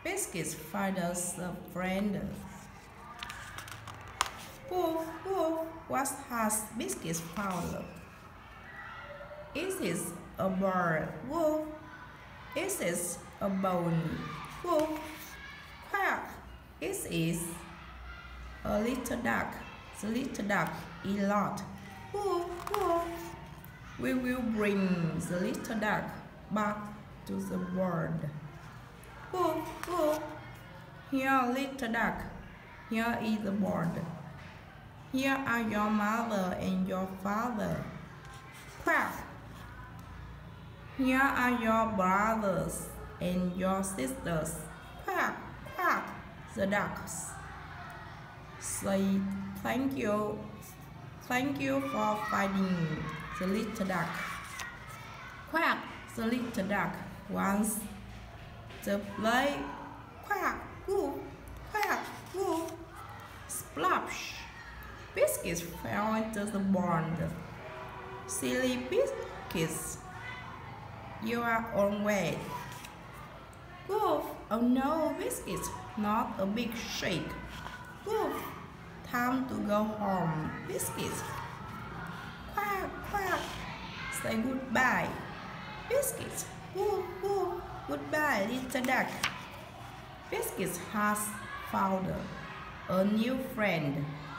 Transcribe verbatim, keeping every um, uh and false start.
Biscuits find us a friend. Woof, woof, what has Biscuits found? Is it a bird? Woof. Is it a bone? Woof. Quack. Is it a little duck? The little duck eat a lot. Woof, woof. We will bring the little duck back to the world. Woof, woof. Here, little duck. Here is the world. Here are your mother and your father. Quack. Here are your brothers and your sisters. Quack, quack. The ducks say thank you. Thank you for finding the little duck. Quack. The little duck wants to play. Quack, woof, quack, woof. Splash. Biscuits fell into the pond. Silly Biscuits, you are on way. Woof, oh no, Biscuits, not a big shake. Woof, time to go home, Biscuits. Quack, quack, say goodbye. Biscuits, woof, woof, goodbye, little duck. Biscuits has found a new friend.